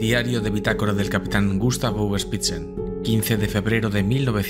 Diario de bitácora del capitán Gustav Uwe Spitzen, 15 de febrero de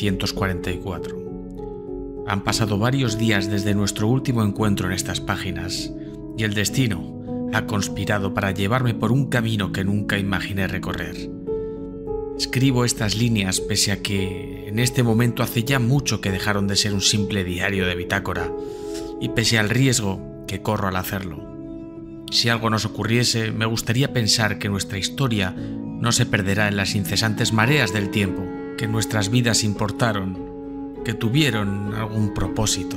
1944. Han pasado varios días desde nuestro último encuentro en estas páginas, y el destino ha conspirado para llevarme por un camino que nunca imaginé recorrer. Escribo estas líneas pese a que en este momento hace ya mucho que dejaron de ser un simple diario de bitácora, y pese al riesgo que corro al hacerlo. Si algo nos ocurriese, me gustaría pensar que nuestra historia no se perderá en las incesantes mareas del tiempo, que nuestras vidas importaron, que tuvieron algún propósito.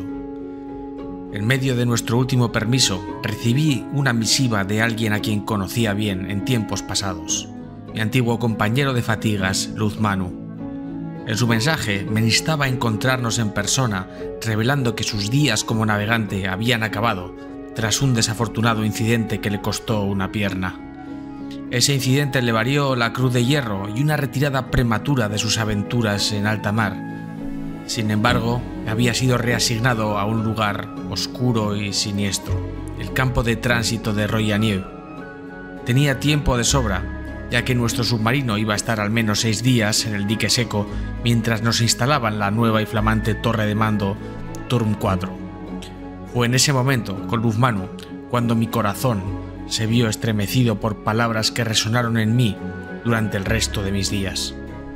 En medio de nuestro último permiso, recibí una misiva de alguien a quien conocía bien en tiempos pasados, mi antiguo compañero de fatigas, Luz Manu. En su mensaje me instaba a encontrarnos en persona, revelando que sus días como navegante habían acabado tras un desafortunado incidente que le costó una pierna. Ese incidente le valió la Cruz de Hierro y una retirada prematura de sus aventuras en alta mar. Sin embargo, había sido reasignado a un lugar oscuro y siniestro, el campo de tránsito de Royanieu. Tenía tiempo de sobra, ya que nuestro submarino iba a estar al menos 6 días en el dique seco mientras nos instalaban la nueva y flamante torre de mando Turm 4. Fue en ese momento, con Luz Manu, cuando mi corazón se vio estremecido por palabras que resonaron en mí durante el resto de mis días.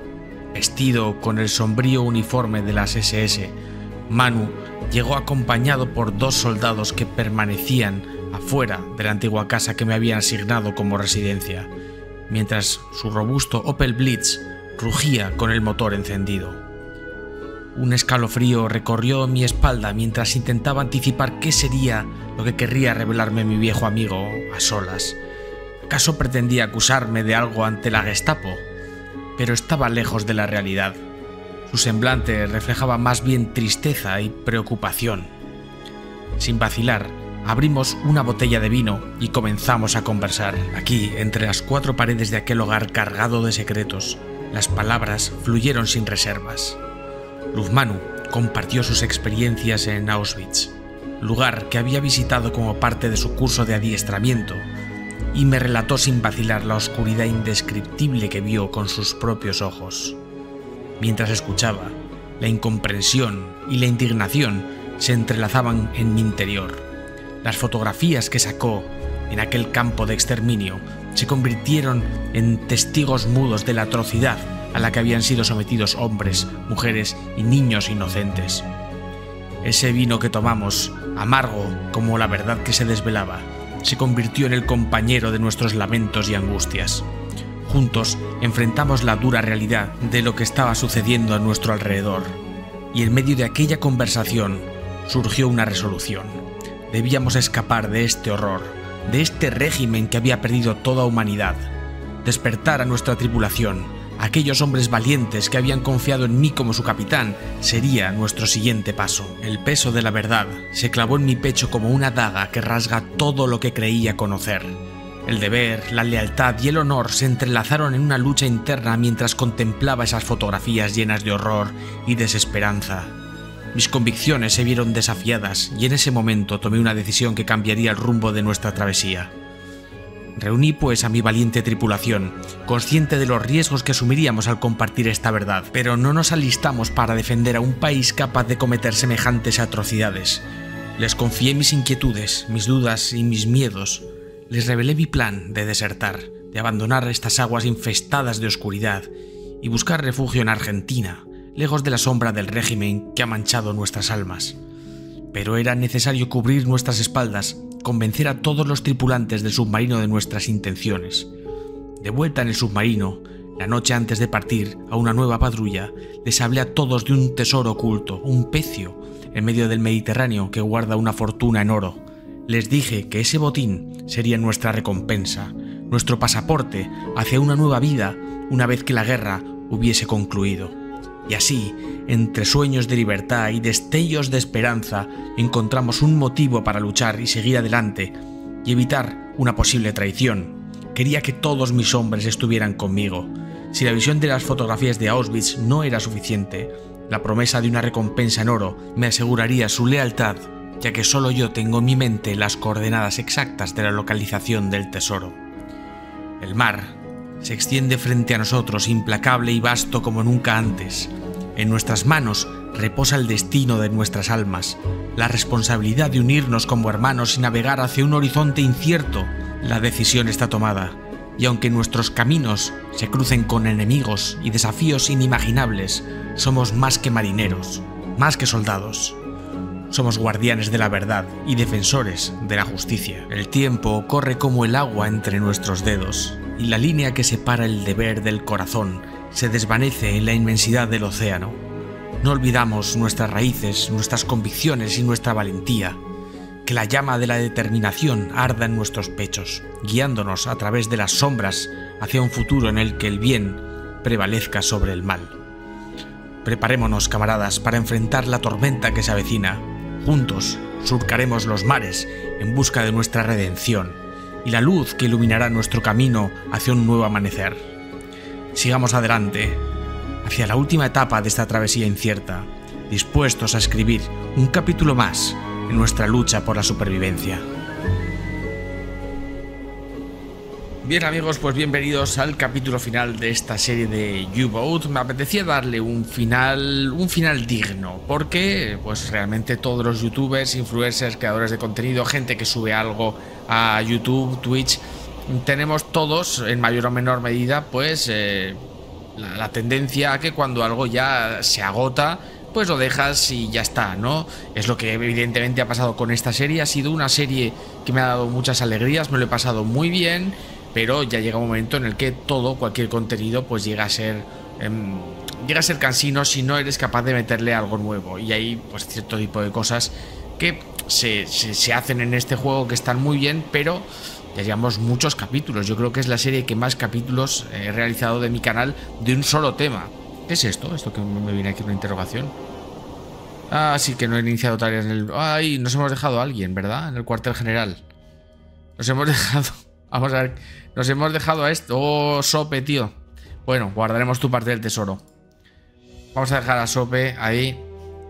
Vestido con el sombrío uniforme de las SS, Manu llegó acompañado por 2 soldados que permanecían afuera de la antigua casa que me habían asignado como residencia, mientras su robusto Opel Blitz rugía con el motor encendido. Un escalofrío recorrió mi espalda mientras intentaba anticipar qué sería lo que querría revelarme mi viejo amigo a solas. ¿Acaso pretendía acusarme de algo ante la Gestapo? Pero estaba lejos de la realidad. Su semblante reflejaba más bien tristeza y preocupación. Sin vacilar, abrimos una botella de vino y comenzamos a conversar. Aquí, entre las 4 paredes de aquel hogar cargado de secretos, las palabras fluyeron sin reservas. Luz Manu compartió sus experiencias en Auschwitz, lugar que había visitado como parte de su curso de adiestramiento, y me relató sin vacilar la oscuridad indescriptible que vio con sus propios ojos. Mientras escuchaba, la incomprensión y la indignación se entrelazaban en mi interior. Las fotografías que sacó en aquel campo de exterminio se convirtieron en testigos mudos de la atrocidad a la que habían sido sometidos hombres, mujeres y niños inocentes. Ese vino que tomamos, amargo como la verdad que se desvelaba, se convirtió en el compañero de nuestros lamentos y angustias. Juntos enfrentamos la dura realidad de lo que estaba sucediendo a nuestro alrededor, y en medio de aquella conversación surgió una resolución. Debíamos escapar de este horror, de este régimen que había perdido toda humanidad, despertar a nuestra tripulación. Aquellos hombres valientes que habían confiado en mí como su capitán sería nuestro siguiente paso. El peso de la verdad se clavó en mi pecho como una daga que rasga todo lo que creía conocer. El deber, la lealtad y el honor se entrelazaron en una lucha interna mientras contemplaba esas fotografías llenas de horror y desesperanza. Mis convicciones se vieron desafiadas y en ese momento tomé una decisión que cambiaría el rumbo de nuestra travesía. Reuní pues a mi valiente tripulación, consciente de los riesgos que asumiríamos al compartir esta verdad, pero no nos alistamos para defender a un país capaz de cometer semejantes atrocidades. Les confié mis inquietudes, mis dudas y mis miedos. Les revelé mi plan de desertar, de abandonar estas aguas infestadas de oscuridad y buscar refugio en Argentina, lejos de la sombra del régimen que ha manchado nuestras almas. Pero era necesario cubrir nuestras espaldas, convencer a todos los tripulantes del submarino de nuestras intenciones. De vuelta en el submarino, la noche antes de partir a una nueva patrulla, les hablé a todos de un tesoro oculto, un pecio, en medio del Mediterráneo que guarda una fortuna en oro. Les dije que ese botín sería nuestra recompensa, nuestro pasaporte hacia una nueva vida una vez que la guerra hubiese concluido. Y así, entre sueños de libertad y destellos de esperanza, encontramos un motivo para luchar y seguir adelante y evitar una posible traición. Quería que todos mis hombres estuvieran conmigo. Si la visión de las fotografías de Auschwitz no era suficiente, la promesa de una recompensa en oro me aseguraría su lealtad, ya que solo yo tengo en mi mente las coordenadas exactas de la localización del tesoro. El mar se extiende frente a nosotros, implacable y vasto como nunca antes. En nuestras manos reposa el destino de nuestras almas, la responsabilidad de unirnos como hermanos y navegar hacia un horizonte incierto. La decisión está tomada, y aunque nuestros caminos se crucen con enemigos y desafíos inimaginables, somos más que marineros, más que soldados. Somos guardianes de la verdad y defensores de la justicia. El tiempo corre como el agua entre nuestros dedos, y la línea que separa el deber del corazón se desvanece en la inmensidad del océano. No olvidamos nuestras raíces, nuestras convicciones y nuestra valentía. Que la llama de la determinación arda en nuestros pechos, guiándonos a través de las sombras hacia un futuro en el que el bien prevalezca sobre el mal. Preparémonos, camaradas, para enfrentar la tormenta que se avecina. Juntos surcaremos los mares en busca de nuestra redención y la luz que iluminará nuestro camino hacia un nuevo amanecer. Sigamos adelante, hacia la última etapa de esta travesía incierta, dispuestos a escribir un capítulo más en nuestra lucha por la supervivencia. Bien amigos, pues bienvenidos al capítulo final de esta serie de U-Boat. Me apetecía darle un final digno, porque pues realmente todos los youtubers, influencers, creadores de contenido, gente que sube algo a YouTube, Twitch, tenemos todos en mayor o menor medida pues la tendencia a que cuando algo ya se agota, pues lo dejas y ya está, ¿no? Es lo que evidentemente ha pasado con esta serie. Ha sido una serie que me ha dado muchas alegrías, me lo he pasado muy bien, pero ya llega un momento en el que cualquier contenido pues llega a ser cansino si no eres capaz de meterle algo nuevo. Y hay pues cierto tipo de cosas que se hacen en este juego que están muy bien, pero ya llevamos muchos capítulos. Yo creo que es la serie que más capítulos he realizado de mi canal de un solo tema. ¿Qué es esto? Esto que me viene aquí una interrogación. Ah, sí, que no he iniciado tareas en el... Ay, nos hemos dejado a alguien, ¿verdad? En el cuartel general. Nos hemos dejado... Vamos a ver. Nos hemos dejado a esto. Oh, Sope, tío. Bueno, guardaremos tu parte del tesoro. Vamos a dejar a Sope ahí.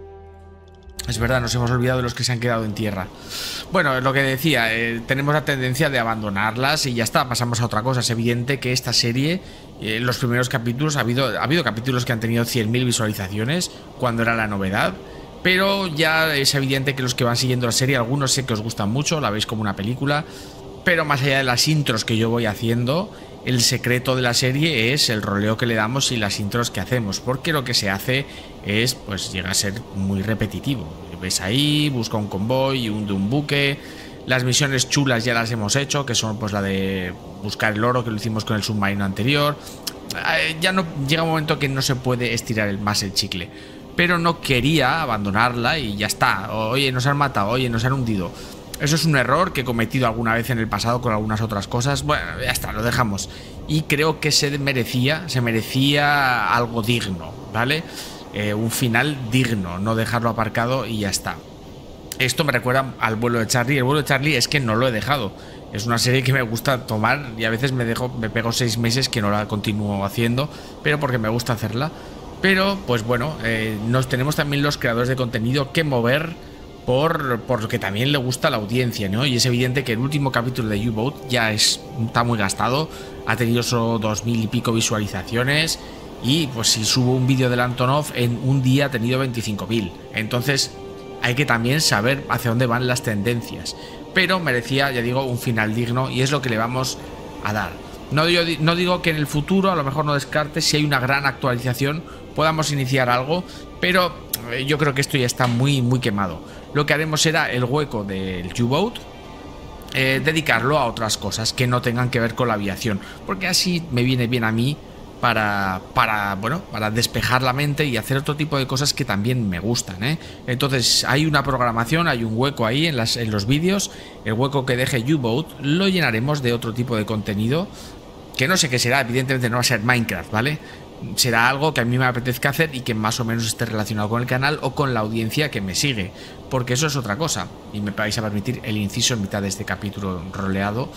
Es verdad, nos hemos olvidado de los que se han quedado en tierra. Bueno, es lo que decía, tenemos la tendencia de abandonarlas y ya está, pasamos a otra cosa. Es evidente que esta serie, en los primeros capítulos, ha habido capítulos que han tenido 100.000 visualizaciones cuando era la novedad. Pero ya es evidente que los que van siguiendo la serie, algunos sé que os gustan mucho, la veis como una película. Pero más allá de las intros que yo voy haciendo, el secreto de la serie es el roleo que le damos y las intros que hacemos, porque lo que se hace es, pues llega a ser muy repetitivo. Ves ahí, busca un convoy y hunde un buque. Las misiones chulas ya las hemos hecho, que son pues la de buscar el oro, que lo hicimos con el submarino anterior. Ya no llega un momento que no se puede estirar más el chicle, pero no quería abandonarla y ya está. Oye, nos han matado, oye, nos han hundido. Eso es un error que he cometido alguna vez en el pasado con algunas otras cosas. Bueno, ya está, lo dejamos. Y creo que se merecía algo digno, ¿vale? Un final digno, no dejarlo aparcado y ya está. Esto me recuerda al vuelo de Charlie. El vuelo de Charlie es que no lo he dejado. Es una serie que me gusta tomar y a veces me pego 6 meses que no la continúo haciendo, pero porque me gusta hacerla. Pero, pues bueno, nos tenemos también los creadores de contenido que mover por lo que también le gusta a la audiencia, ¿no? Y es evidente que el último capítulo de U-Boat ya está muy gastado, ha tenido solo 2000 y pico visualizaciones y pues si subo un vídeo del Antonov en un día ha tenido 25.000. Entonces hay que también saber hacia dónde van las tendencias, pero merecía, ya digo, un final digno y es lo que le vamos a dar. No digo que en el futuro, a lo mejor no descartes, si hay una gran actualización podamos iniciar algo, pero yo creo que esto ya está muy quemado. Lo que haremos será el hueco del U-Boat, dedicarlo a otras cosas que no tengan que ver con la aviación, porque así me viene bien a mí para despejar la mente y hacer otro tipo de cosas que también me gustan, ¿eh? Entonces hay una programación, hay un hueco ahí en los vídeos. El hueco que deje U-Boat lo llenaremos de otro tipo de contenido que no sé qué será, evidentemente no va a ser Minecraft, ¿vale? Será algo que a mí me apetezca hacer y que más o menos esté relacionado con el canal o con la audiencia que me sigue, porque eso es otra cosa. Y me vais a permitir el inciso en mitad de este capítulo roleado.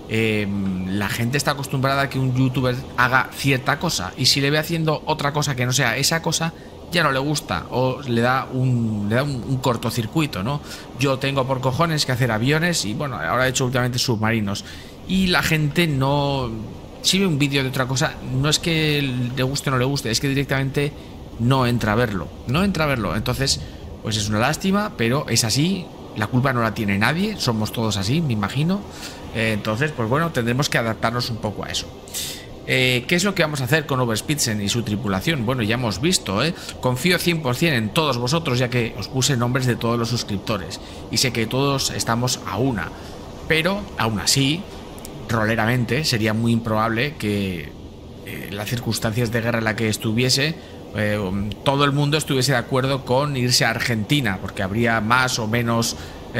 La gente está acostumbrada a que un youtuber haga cierta cosa y si le ve haciendo otra cosa que no sea esa cosa ya no le gusta o le da un cortocircuito, ¿no? Yo tengo por cojones que hacer aviones y bueno, ahora he hecho últimamente submarinos y la gente no si ve un vídeo de otra cosa, no es que le guste o no le guste, es que directamente no entra a verlo. No entra a verlo. Entonces, pues es una lástima, pero es así. La culpa no la tiene nadie, somos todos así, me imagino. Entonces, pues bueno, tendremos que adaptarnos un poco a eso. ¿Qué es lo que vamos a hacer con Overspitzen y su tripulación? Bueno, ya hemos visto, confío 100% en todos vosotros, ya que os puse nombres de todos los suscriptores y sé que todos estamos a una, pero aún así, roleramente, sería muy improbable que las circunstancias de guerra en la que estuviese, todo el mundo estuviese de acuerdo con irse a Argentina, porque habría más o menos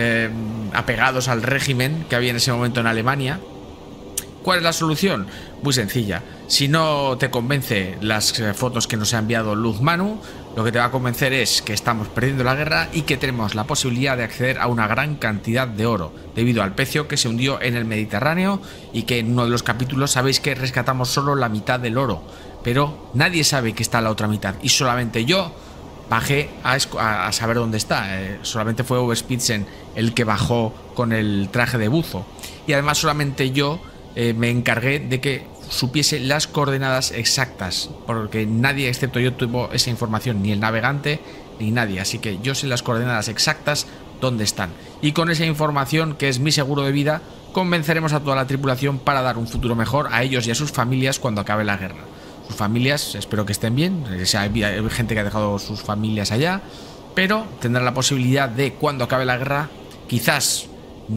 apegados al régimen que había en ese momento en Alemania. ¿Cuál es la solución? Muy sencilla. Si no te convence las fotos que nos ha enviado Luz Manu, lo que te va a convencer es que estamos perdiendo la guerra y que tenemos la posibilidad de acceder a una gran cantidad de oro, debido al pecio que se hundió en el Mediterráneo y que en uno de los capítulos sabéis que rescatamos solo la mitad del oro, pero nadie sabe que está la otra mitad y solamente yo bajé a saber dónde está. Solamente fue Overspitzen el que bajó con el traje de buzo y además solamente yo me encargué de que supiese las coordenadas exactas, porque nadie excepto yo tuvo esa información, ni el navegante ni nadie, así que yo sé las coordenadas exactas dónde están, y con esa información, que es mi seguro de vida, convenceremos a toda la tripulación para dar un futuro mejor a ellos y a sus familias cuando acabe la guerra. Sus familias espero que estén bien, hay gente que ha dejado sus familias allá, pero tendrán la posibilidad de, cuando acabe la guerra, quizás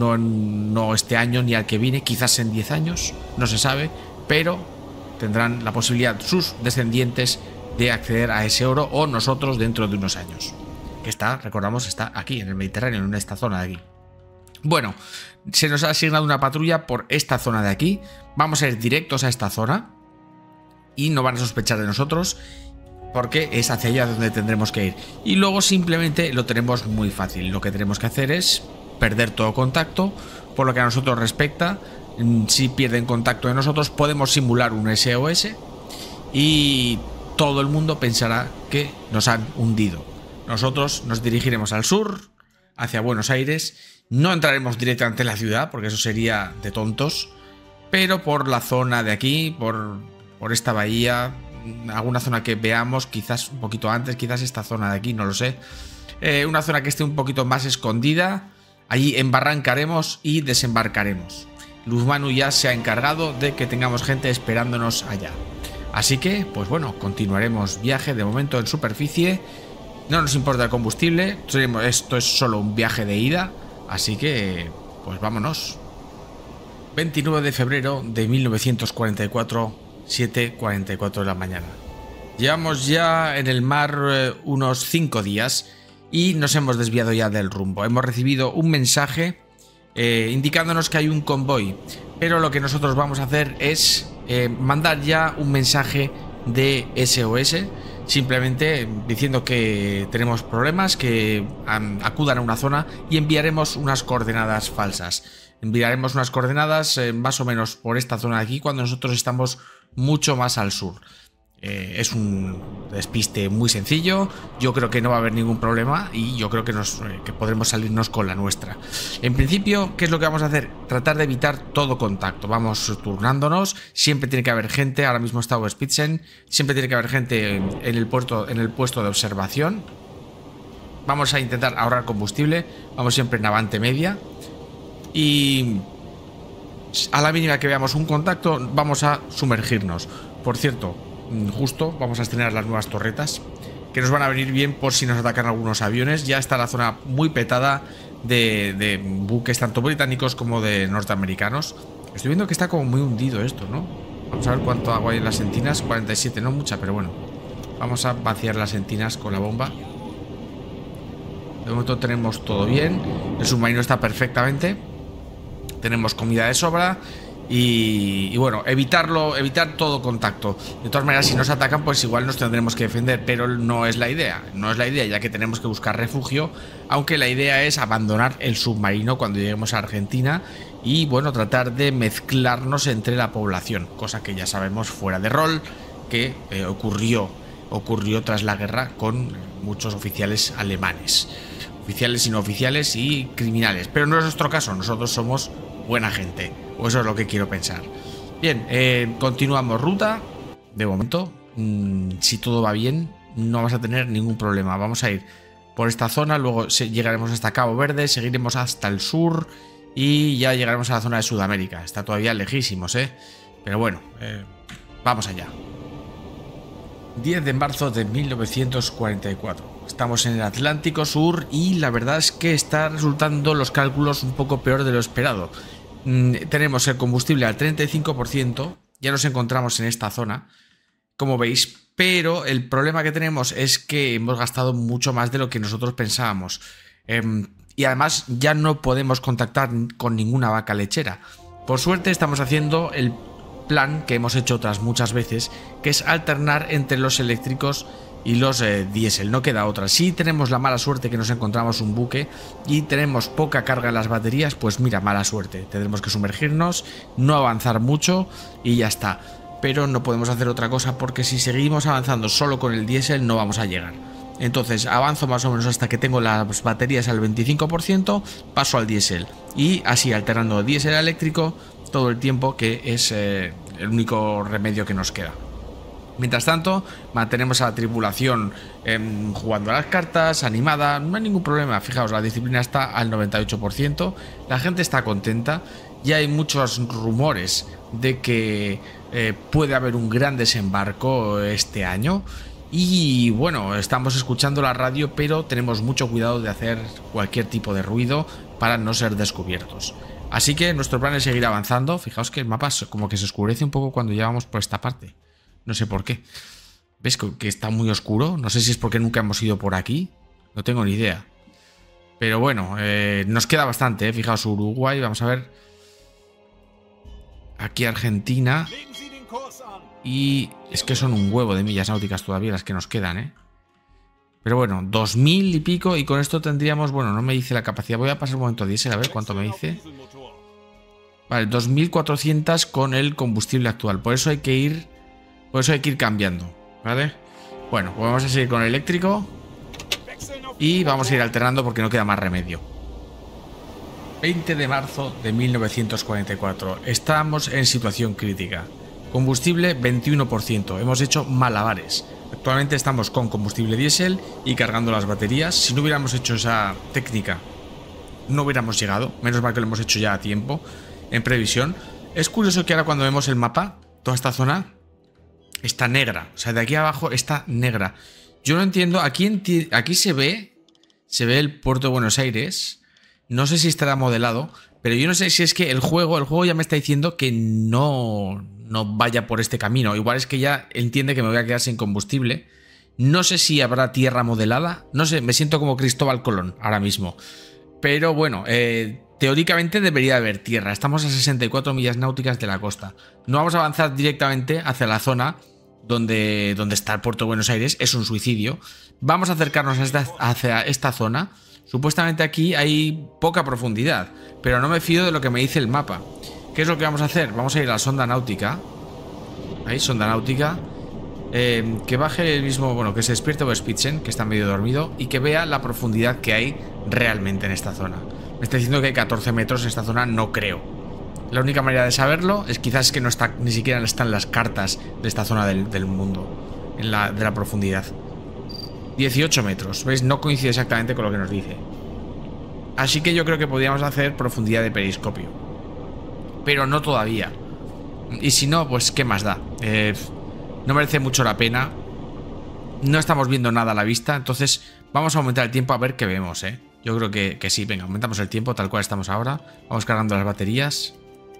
no este año ni al que viene, quizás en 10 años, no se sabe, pero tendrán la posibilidad sus descendientes de acceder a ese oro, o nosotros dentro de unos años. Que está, recordamos, está aquí en el Mediterráneo, en esta zona de aquí. Bueno, se nos ha asignado una patrulla por esta zona de aquí. Vamos a ir directos a esta zona y no van a sospechar de nosotros, porque es hacia allá donde tendremos que ir. Y luego simplemente lo tenemos muy fácil. Lo que tenemos que hacer es perder todo contacto. Por lo que a nosotros respecta, si pierden contacto de nosotros, podemos simular un SOS y todo el mundo pensará que nos han hundido. Nosotros nos dirigiremos al sur, hacia Buenos Aires. No entraremos directamente en la ciudad, porque eso sería de tontos, pero por la zona de aquí, por esta bahía, alguna zona que veamos, quizás un poquito antes, quizás esta zona de aquí, no lo sé. Una zona que esté un poquito más escondida. Allí embarrancaremos y desembarcaremos. Luz Manu ya se ha encargado de que tengamos gente esperándonos allá. Así que, pues bueno, continuaremos viaje de momento en superficie. No nos importa el combustible. Esto es solo un viaje de ida. Así que, pues vámonos. 29 de febrero de 1944, 7:44 de la mañana. Llevamos ya en el mar unos 5 días. Y nos hemos desviado ya del rumbo. Hemos recibido un mensaje indicándonos que hay un convoy, pero lo que nosotros vamos a hacer es mandar ya un mensaje de SOS, simplemente diciendo que tenemos problemas, que acudan a una zona, y enviaremos unas coordenadas falsas. Enviaremos unas coordenadas más o menos por esta zona de aquí, cuando nosotros estamos mucho más al sur. Es un despiste muy sencillo. Yo creo que no va a haber ningún problema y yo creo que podremos salirnos con la nuestra. En principio, ¿qué es lo que vamos a hacer? Tratar de evitar todo contacto. Vamos turnándonos. Siempre tiene que haber gente. Ahora mismo está Overspitzen. Siempre tiene que haber gente en el puesto de observación. Vamos a intentar ahorrar combustible. Vamos siempre en avante media. Y a la mínima que veamos un contacto, vamos a sumergirnos. Por cierto, justo vamos a estrenar las nuevas torretas, que nos van a venir bien por si nos atacan algunos aviones. Ya está la zona muy petada de buques tanto británicos como de norteamericanos. Estoy viendo que está como muy hundido esto, ¿no? Vamos a ver cuánto agua hay en las entinas. 47, no mucha, pero bueno. Vamos a vaciar las entinas con la bomba. De momento tenemos todo bien. El submarino está perfectamente. Tenemos comida de sobra. Y bueno, evitar todo contacto. De todas maneras, si nos atacan, pues igual nos tendremos que defender, pero no es la idea. No es la idea, ya que tenemos que buscar refugio. Aunque la idea es abandonar el submarino cuando lleguemos a Argentina y bueno, tratar de mezclarnos entre la población, cosa que ya sabemos fuera de rol que ocurrió tras la guerra con muchos oficiales alemanes, oficiales y no oficiales y criminales. Pero no es nuestro caso, nosotros somos buena gente, o eso es lo que quiero pensar. Bien, continuamos ruta. De momento, si todo va bien, no vamos a tener ningún problema. Vamos a ir por esta zona, luego llegaremos hasta Cabo Verde, seguiremos hasta el sur y ya llegaremos a la zona de Sudamérica. Está todavía lejísimos, pero bueno, vamos allá. 10 de marzo de 1944. Estamos en el Atlántico Sur y la verdad es que están resultando los cálculos un poco peor de lo esperado. Tenemos el combustible al 35%, ya nos encontramos en esta zona, como veis, pero el problema que tenemos es que hemos gastado mucho más de lo que nosotros pensábamos. Y además ya no podemos contactar con ninguna vaca lechera. Por suerte estamos haciendo el plan que hemos hecho otras muchas veces, que es alternar entre los eléctricos y los diésel, no queda otra. Si tenemos la mala suerte que nos encontramos un buque y tenemos poca carga en las baterías, pues mira, mala suerte, tendremos que sumergirnos, no avanzar mucho y ya está. Pero no podemos hacer otra cosa porque si seguimos avanzando solo con el diésel no vamos a llegar. Entonces avanzo más o menos hasta que tengo las baterías al 25%, paso al diésel y así alternando diésel a eléctrico todo el tiempo, que es el único remedio que nos queda. Mientras tanto, mantenemos a la tripulación jugando a las cartas, animada, no hay ningún problema. Fijaos, la disciplina está al 98%, la gente está contenta, ya hay muchos rumores de que puede haber un gran desembarco este año. Y bueno, estamos escuchando la radio, pero tenemos mucho cuidado de hacer cualquier tipo de ruido para no ser descubiertos. Así que nuestro plan es seguir avanzando. Fijaos que el mapa como que se oscurece un poco cuando ya vamos por esta parte. No sé por qué. ¿Ves que está muy oscuro? No sé si es porque nunca hemos ido por aquí. No tengo ni idea. Pero bueno, nos queda bastante, Fijaos, Uruguay, vamos a ver. Aquí Argentina. Y es que son un huevo de millas náuticas todavía las que nos quedan, Pero bueno, 2000 y pico, y con esto tendríamos, bueno, no me dice la capacidad. Voy a pasar un momento a diésel a ver cuánto me dice. Vale, 2400 con el combustible actual. Por eso hay que ir cambiando, ¿vale? Bueno, pues vamos a seguir con el eléctrico y vamos a ir alternando porque no queda más remedio. 20 de marzo de 1944. Estamos en situación crítica. Combustible 21%. Hemos hecho malabares. Actualmente estamos con combustible diésel y cargando las baterías. Si no hubiéramos hecho esa técnica, no hubiéramos llegado. Menos mal que lo hemos hecho ya a tiempo, en previsión. Es curioso que ahora cuando vemos el mapa, toda esta zona está negra. O sea, de aquí abajo está negra. Yo no entiendo. Aquí se ve el puerto de Buenos Aires. No sé si estará modelado, pero yo no sé si es que el juego ya me está diciendo que no vaya por este camino. Igual es que ya entiende que me voy a quedar sin combustible. No sé si habrá tierra modelada. No sé, me siento como Cristóbal Colón ahora mismo. Pero bueno, teóricamente debería haber tierra. Estamos a 64 millas náuticas de la costa. No vamos a avanzar directamente hacia la zona donde está el puerto de Buenos Aires. Es un suicidio. Vamos a acercarnos hacia esta zona. Supuestamente aquí hay poca profundidad, pero no me fío de lo que me dice el mapa. ¿Qué es lo que vamos a hacer? Vamos a ir a la sonda náutica. Ahí, sonda náutica. Que baje el mismo, bueno, que se despierte Overspitzen, que está medio dormido, y que vea la profundidad que hay realmente en esta zona. Me está diciendo que hay 14 metros en esta zona, no creo. La única manera de saberlo es quizás que no está, ni siquiera están las cartas de esta zona del mundo, de la profundidad. 18 metros, ¿veis? No coincide exactamente con lo que nos dice. Así que yo creo que podríamos hacer profundidad de periscopio, pero no todavía. Y si no, pues qué más da. No merece mucho la pena. No estamos viendo nada a la vista. Entonces vamos a aumentar el tiempo a ver qué vemos, Yo creo que sí, venga, aumentamos el tiempo tal cual estamos ahora. Vamos cargando las baterías.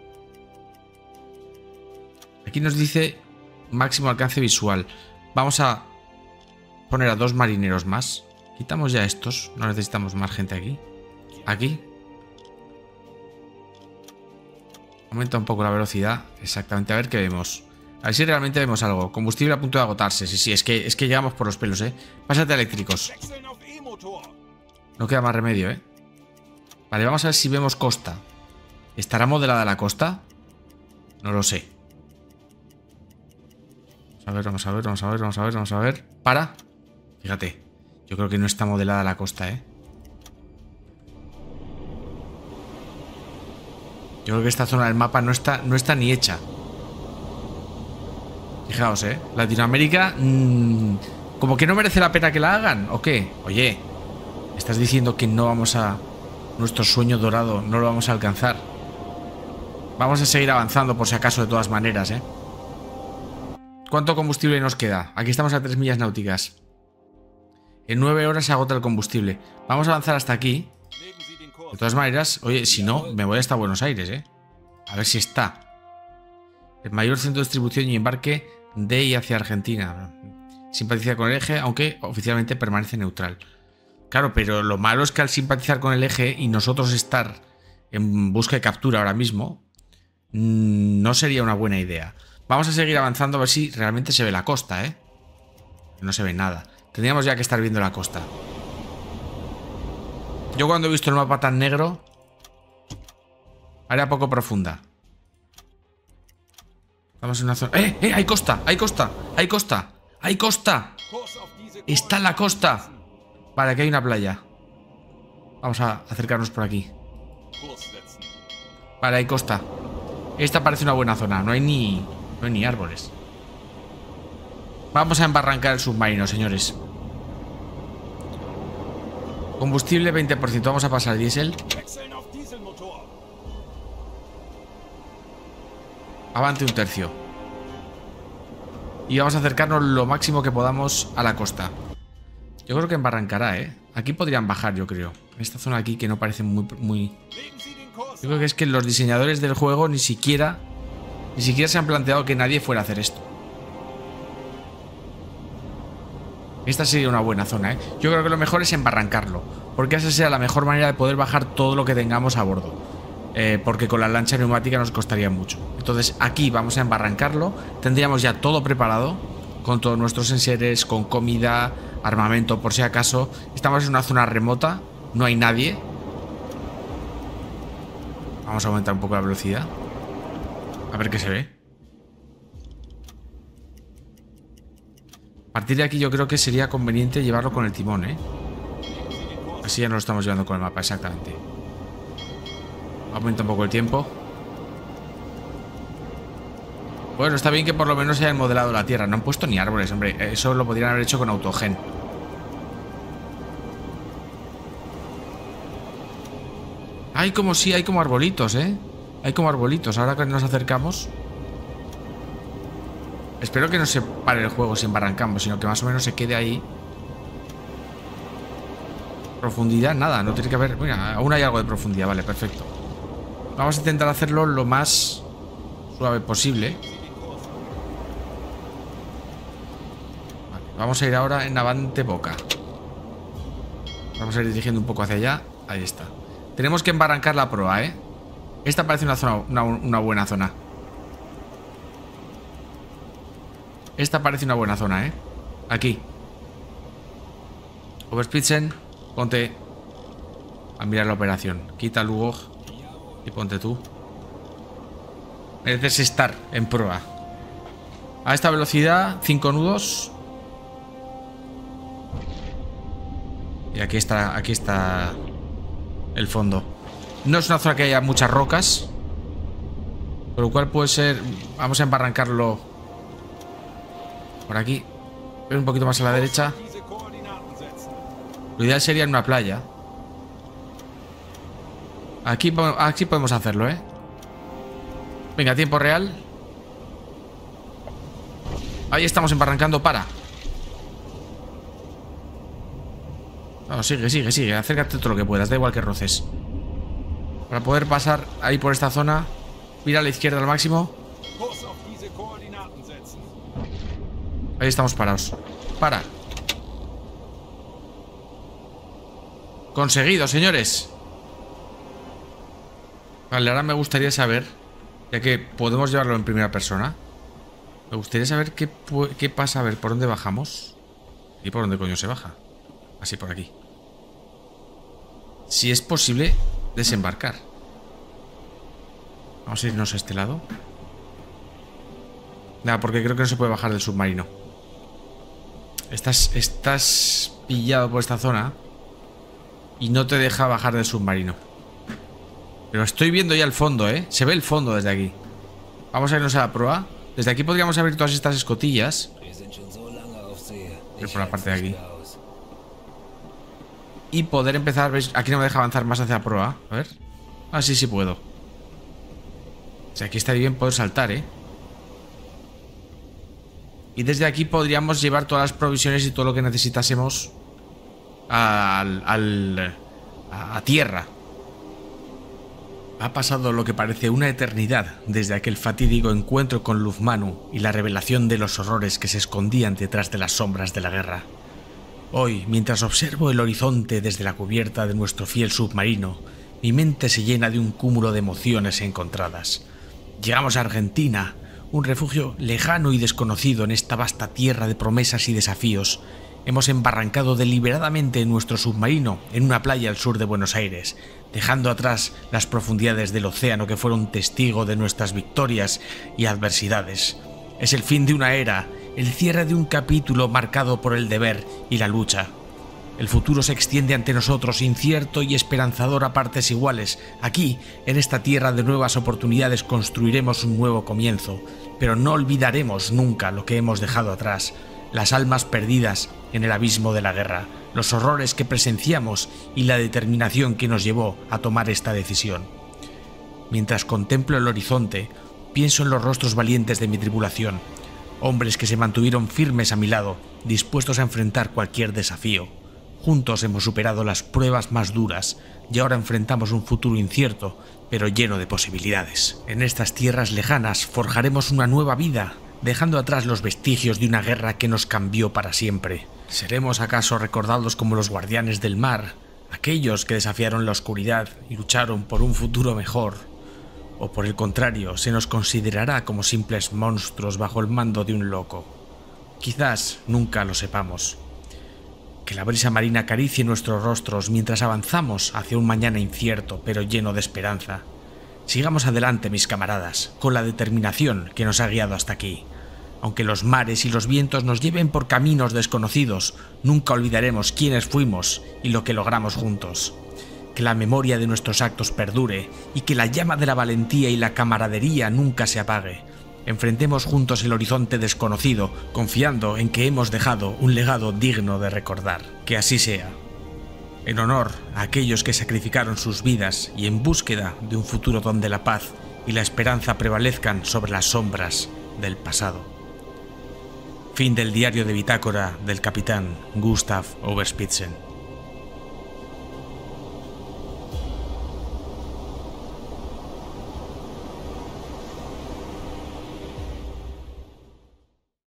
Aquí nos dice máximo alcance visual. Vamos a poner a 2 marineros más. Quitamos ya estos. No necesitamos más gente aquí. Aquí. Aumenta un poco la velocidad. Exactamente, a ver qué vemos. A ver si realmente vemos algo. Combustible a punto de agotarse. Sí, es que llegamos por los pelos, Pásate a eléctricos. No queda más remedio, Vale, vamos a ver si vemos costa. ¿Estará modelada la costa? No lo sé. Vamos a ver. Para. Fíjate. Yo creo que no está modelada la costa, Yo creo que esta zona del mapa no está ni hecha. Fijaos, Latinoamérica... como que no merece la pena que la hagan, ¿o qué? Oye, ¿estás diciendo que no vamos a... nuestro sueño dorado no lo vamos a alcanzar? Vamos a seguir avanzando por si acaso de todas maneras, ¿Cuánto combustible nos queda? Aquí estamos a 3 millas náuticas. En 9 horas se agota el combustible. Vamos a avanzar hasta aquí. De todas maneras, oye, si no, me voy hasta Buenos Aires, A ver si está. El mayor centro de distribución y embarque de y hacia Argentina. Simpatiza con el eje, aunque oficialmente permanece neutral. Claro, pero lo malo es que al simpatizar con el eje y nosotros estar en busca de captura ahora mismo, no sería una buena idea. Vamos a seguir avanzando a ver si realmente se ve la costa, No se ve nada. Tendríamos ya que estar viendo la costa. Yo cuando he visto el mapa tan negro, área poco profunda. Vamos en una zona... ¡Eh! ¡Hay costa! ¡Hay costa! ¡Hay costa! ¡Hay costa! ¡Está en la costa! Vale, aquí hay una playa. Vamos a acercarnos por aquí. Vale, hay costa. Esta parece una buena zona. No hay ni árboles. Vamos a embarrancar el submarino, señores. Combustible 20%. Vamos a pasar diésel. Avante 1/3. Y vamos a acercarnos lo máximo que podamos a la costa. Yo creo que embarrancará, Aquí podrían bajar, yo creo. En esta zona aquí que no parece muy... Yo creo que es que los diseñadores del juego ni siquiera se han planteado que nadie fuera a hacer esto. Esta sería una buena zona, Yo creo que lo mejor es embarrancarlo, porque esa sea la mejor manera de poder bajar todo lo que tengamos a bordo. Porque con la lancha neumática nos costaría mucho. Entonces aquí vamos a embarrancarlo. Tendríamos ya todo preparado, con todos nuestros enseres, con comida, armamento por si acaso. Estamos en una zona remota, no hay nadie. Vamos a aumentar un poco la velocidad, a ver qué se ve. A partir de aquí yo creo que sería conveniente llevarlo con el timón, Así ya no lo estamos llevando con el mapa, exactamente. Aumenta un poco el tiempo. Bueno, está bien que por lo menos se hayan modelado la tierra. No han puesto ni árboles, hombre. Eso lo podrían haber hecho con autogen. Hay como sí, hay como arbolitos, Hay como arbolitos. Ahora que nos acercamos. Espero que no se pare el juego si embarrancamos, sino que más o menos se quede ahí. Profundidad, nada, no tiene que haber... Mira, aún hay algo de profundidad, vale, perfecto. Vamos a intentar hacerlo lo más suave posible. Vale, vamos a ir ahora en avante boca. Vamos a ir dirigiendo un poco hacia allá. Ahí está. Tenemos que embarrancar la proa, Esta parece una zona, una buena zona. Esta parece una buena zona, Aquí. Overspitzen, ponte a mirar la operación. Quita Lugog y ponte tú. Mereces estar en proa. A esta velocidad, 5 nudos. Y aquí está el fondo. No es una zona que haya muchas rocas, por lo cual puede ser... Vamos a embarrancarlo por aquí. Un poquito más a la derecha. Lo ideal sería en una playa. Aquí podemos hacerlo, Venga, tiempo real. Ahí estamos embarrancando, para. No, sigue. Acércate todo lo que puedas, da igual que roces. Para poder pasar ahí por esta zona. Mira a la izquierda al máximo. Ahí estamos parados. Para. Conseguido, señores. Vale, ahora me gustaría saber, ya que podemos llevarlo en primera persona, me gustaría saber qué pasa. A ver, ¿por dónde bajamos? ¿Y por dónde coño se baja? Así, por aquí. Si es posible desembarcar. Vamos a irnos a este lado. Nada, porque creo que no se puede bajar del submarino. Estás pillado por esta zona y no te deja bajar del submarino. Pero estoy viendo ya el fondo, Se ve el fondo desde aquí. Vamos a irnos a la proa. Desde aquí podríamos abrir todas estas escotillas. Ir por la parte de aquí. Y poder empezar, ¿veis? Aquí no me deja avanzar más hacia la proa. A ver. Ah, sí, sí puedo. O sea, aquí estaría bien poder saltar, ¿eh? Y desde aquí podríamos llevar todas las provisiones y todo lo que necesitásemos a tierra. Ha pasado lo que parece una eternidad desde aquel fatídico encuentro con Lufmanu y la revelación de los horrores que se escondían detrás de las sombras de la guerra. Hoy, mientras observo el horizonte desde la cubierta de nuestro fiel submarino, mi mente se llena de un cúmulo de emociones encontradas. Llegamos a Argentina, un refugio lejano y desconocido en esta vasta tierra de promesas y desafíos. Hemos embarrancado deliberadamente en nuestro submarino en una playa al sur de Buenos Aires, dejando atrás las profundidades del océano que fueron testigo de nuestras victorias y adversidades. Es el fin de una era, el cierre de un capítulo marcado por el deber y la lucha. El futuro se extiende ante nosotros, incierto y esperanzador a partes iguales. Aquí, en esta tierra de nuevas oportunidades, construiremos un nuevo comienzo, pero no olvidaremos nunca lo que hemos dejado atrás, las almas perdidas en el abismo de la guerra, los horrores que presenciamos y la determinación que nos llevó a tomar esta decisión. Mientras contemplo el horizonte, pienso en los rostros valientes de mi tripulación, hombres que se mantuvieron firmes a mi lado, dispuestos a enfrentar cualquier desafío. Juntos hemos superado las pruebas más duras y ahora enfrentamos un futuro incierto, pero lleno de posibilidades. En estas tierras lejanas forjaremos una nueva vida, dejando atrás los vestigios de una guerra que nos cambió para siempre. ¿Seremos acaso recordados como los guardianes del mar, aquellos que desafiaron la oscuridad y lucharon por un futuro mejor? ¿O por el contrario, se nos considerará como simples monstruos bajo el mando de un loco? Quizás nunca lo sepamos. Que la brisa marina acaricie nuestros rostros mientras avanzamos hacia un mañana incierto pero lleno de esperanza. Sigamos adelante, mis camaradas, con la determinación que nos ha guiado hasta aquí. Aunque los mares y los vientos nos lleven por caminos desconocidos, nunca olvidaremos quiénes fuimos y lo que logramos juntos. Que la memoria de nuestros actos perdure y que la llama de la valentía y la camaradería nunca se apague. Enfrentemos juntos el horizonte desconocido, confiando en que hemos dejado un legado digno de recordar. Que así sea. En honor a aquellos que sacrificaron sus vidas y en búsqueda de un futuro donde la paz y la esperanza prevalezcan sobre las sombras del pasado. Fin del diario de bitácora del capitán Gustav Overspitzen.